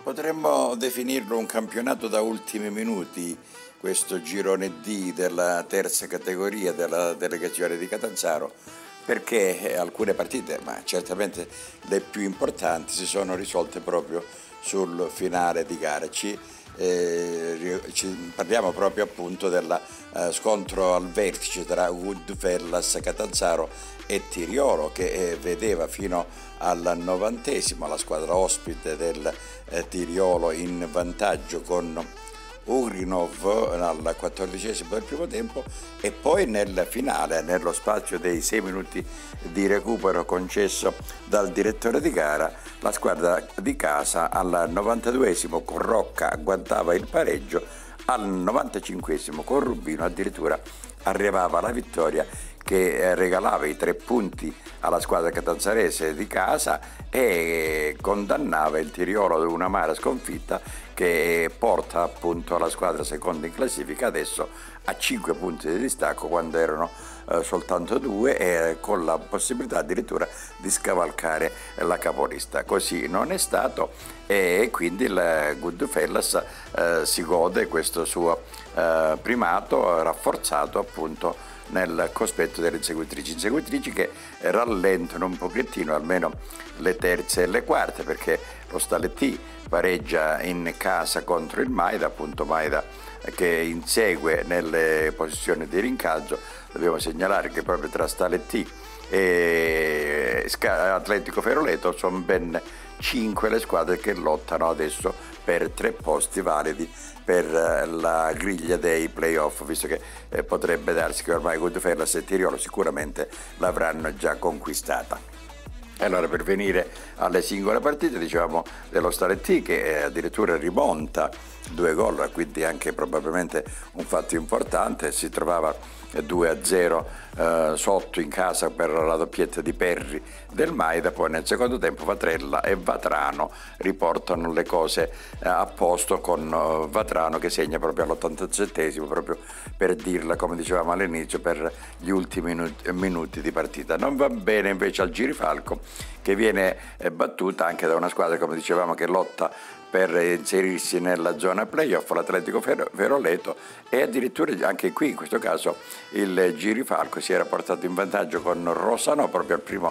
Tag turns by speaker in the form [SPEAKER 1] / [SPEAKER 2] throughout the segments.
[SPEAKER 1] Potremmo definirlo un campionato da ultimi minuti, questo girone D della terza categoria della delegazione di Catanzaro, perché alcune partite, ma certamente le più importanti, si sono risolte proprio sul finale di gara. Parliamo proprio appunto del scontro al vertice tra Goodfellas Catanzaro e Tiriolo, che vedeva fino al 90° la squadra ospite del Tiriolo in vantaggio con Ugrinov al 14° del primo tempo, e poi nel finale, nello spazio dei 6 minuti di recupero concesso dal direttore di gara, la squadra di casa al 92° con Rocca agguantava il pareggio, al 95° con Rubino addirittura arrivava la vittoria che regalava i 3 punti alla squadra catanzarese di casa e condannava il Tiriolo ad una amara sconfitta che porta appunto la squadra seconda in classifica adesso a 5 punti di distacco quando erano soltanto 2, e con la possibilità addirittura di scavalcare la capolista. Così non è stato, e quindi il Goodfellas si gode questo suo primato rafforzato appunto nel cospetto delle inseguitrici che rallentano un pochettino almeno le terze e le quarte, perché lo Staletti pareggia in casa contro il Maida, appunto Maida che insegue nelle posizioni di rincaggio. Dobbiamo segnalare che proprio tra Staletti e Atletico Feroleto sono ben 5 le squadre che lottano adesso per 3 posti validi per la griglia dei playoff, visto che potrebbe darsi che ormai Goodfellas e Tiriolo sicuramente l'avranno già conquistata. Allora, per venire alle singole partite, dicevamo dello Staletti che addirittura rimonta 2 gol, quindi anche probabilmente un fatto importante. Si trovava 2-0 sotto in casa per la doppietta di Perri del Maida, poi nel secondo tempo Vatrella e Vatrano riportano le cose a posto, con Vatrano che segna proprio all'87°, proprio per dirla come dicevamo all'inizio, per gli ultimi minuti di partita. Non va bene invece al Girifalco, che viene battuta anche da una squadra, come dicevamo, che lotta per inserirsi nella zona playoff, l'Atletico Feroleto, e addirittura anche qui in questo caso il Girifalco si era portato in vantaggio con Rosano proprio al primo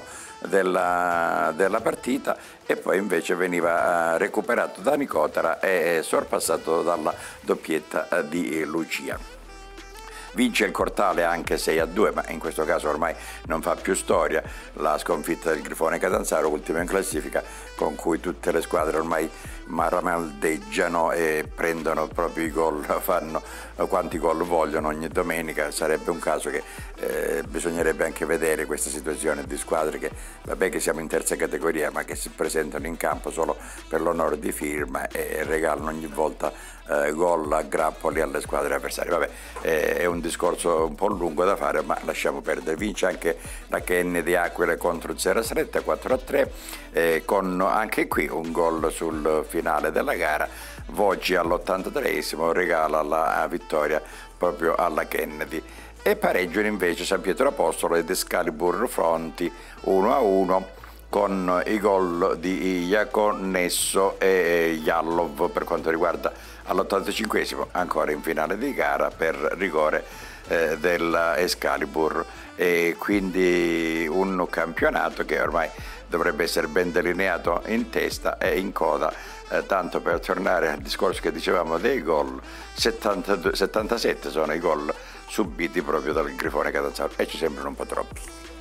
[SPEAKER 1] della partita, e poi invece veniva recuperato da Nicotera e sorpassato dalla doppietta di Lucia. Vince il Cortale anche 6-2, ma in questo caso ormai non fa più storia la sconfitta del Grifone Catanzaro, ultimo in classifica, con cui tutte le squadre ormai maramaldeggiano e prendono proprio i gol, fanno quanti gol vogliono ogni domenica. Sarebbe un caso che bisognerebbe anche vedere questa situazione di squadre che, vabbè che siamo in terza categoria, ma che si presentano in campo solo per l'onore di firma e regalano ogni volta gol a grappoli alle squadre avversarie. Vabbè, è un discorso un po' lungo da fare, ma lasciamo perdere. Vince anche la Kennedy Aquile contro il Zerastretta 4-3, con anche qui un gol sul finale della gara. Voci all'83° regala la vittoria proprio alla Kennedy, e pareggiano invece San Pietro Apostolo ed Excalibur Fronti 1-1 con i gol di Iaconnesso e Jallov per quanto riguarda all'85° ancora in finale di gara per rigore dell'Excalibur, e quindi un campionato che ormai dovrebbe essere ben delineato in testa e in coda, tanto per tornare al discorso che dicevamo dei gol. 77 sono i gol subiti proprio dal Grifone Catanzaro e ci sembrano un po' troppi.